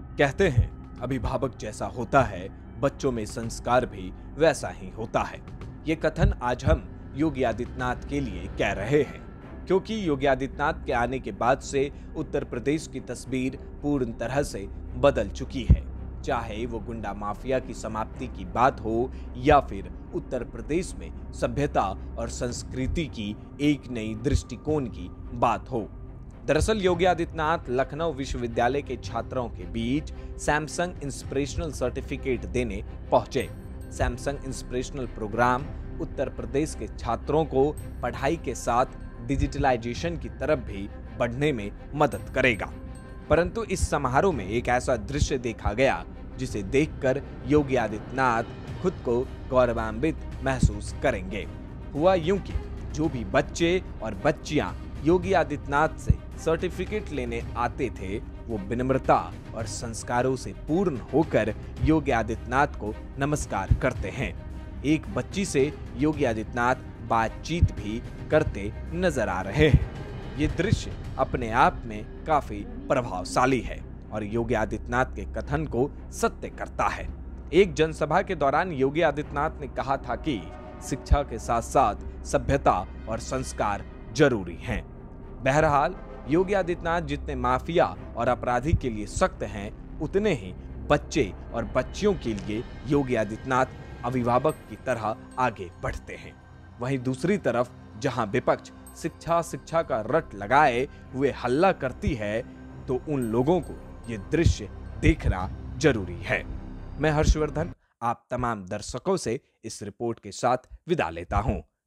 कहते हैं अभिभावक जैसा होता है, बच्चों में संस्कार भी वैसा ही होता है। ये कथन आज हम योगी आदित्यनाथ के लिए कह रहे हैं, क्योंकि योगी आदित्यनाथ के आने के बाद से उत्तर प्रदेश की तस्वीर पूर्ण तरह से बदल चुकी है। चाहे वो गुंडा माफिया की समाप्ति की बात हो या फिर उत्तर प्रदेश में सभ्यता और संस्कृति की एक नई दृष्टिकोण की बात हो। दरअसल योगी आदित्यनाथ लखनऊ विश्वविद्यालय के छात्रों के बीच सैमसंग इंस्पिरेशनल सर्टिफिकेट देने पहुंचे। Samsung inspirational programme Uttar Pradesh के छात्रों को पढ़ाई के साथ डिजिटलाइजेशन की तरफ भी बढ़ने में मदद करेगा। परंतु इस समारोह में एक ऐसा दृश्य देखा गया जिसे देखकर योगी आदित्यनाथ खुद को गौरवान्वित महसूस करेंगे। हुआ यूं कि जो भी बच्चे और बच्चियां योगी आदित्यनाथ से सर्टिफिकेट लेने आते थे, वो विनम्रता और संस्कारों से पूर्ण होकर योगी आदित्यनाथ को नमस्कार करते हैं। एक बच्ची से योगी आदित्यनाथ बातचीत भी करते नजर आ रहे हैं। ये दृश्य अपने आप में काफी प्रभावशाली है और योगी आदित्यनाथ के कथन को सत्य करता है। एक जनसभा के दौरान योगी आदित्यनाथ ने कहा था कि शिक्षा के साथ साथ सभ्यता और संस्कार जरूरी हैं। बहरहाल योगी आदित्यनाथ जितने माफिया और अपराधी के लिए सख्त हैं, उतने ही बच्चे और बच्चियों के लिए योगी आदित्यनाथ अभिभावक की तरह आगे बढ़ते हैं। वहीं दूसरी तरफ जहां विपक्ष शिक्षा का रट लगाए हुए हल्ला करती है, तो उन लोगों को ये दृश्य देखना जरूरी है। मैं हर्षवर्धन आप तमाम दर्शकों से इस रिपोर्ट के साथ विदा लेता हूं।